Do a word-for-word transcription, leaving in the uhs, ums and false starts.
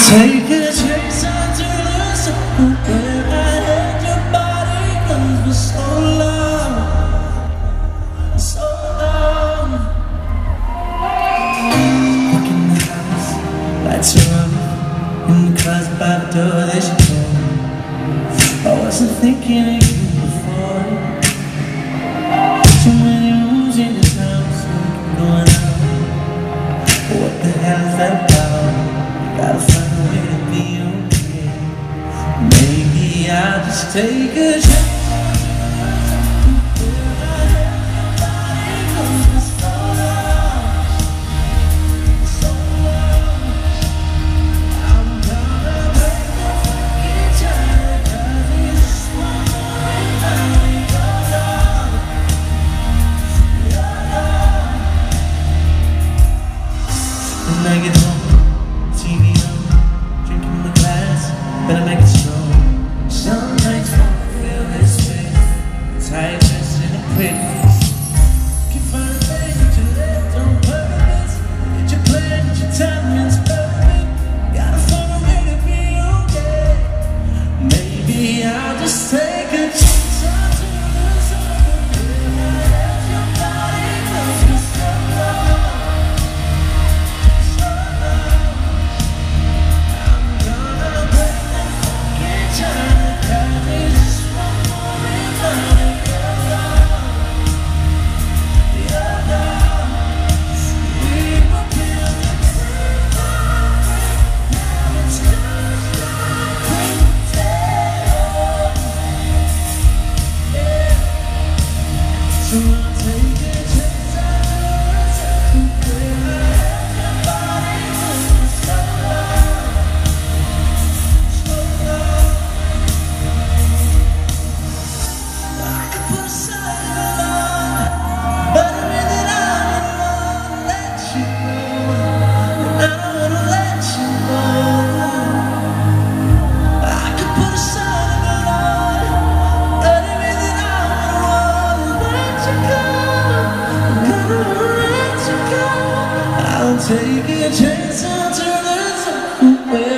take a chance on to lose where I let your body go for so long, so long. Walk in the house, lights are on, in the closet by the door, there she came. I wasn't thinking of you before. Too many rooms in this house, going out. What the hell is that about? Gotta find a way to be okay. Maybe I'll just take a chance. When I get home, T V on, drinking my glass, better make it slow. Some nights won't feel this way, tight dress in a pretty face. Can't find a way to let on purpose. Get your plan, get your timing's perfect. Gotta find a way to be okay. Maybe I'll just take a chance. So I'll take a chance on where I let your body move so long, so long. I could put aside a lot, but I really don't wanna let you go, and I don't wanna let you go. I could put aside a lot, but I really don't wanna let you go. I'll take a chance on to lose where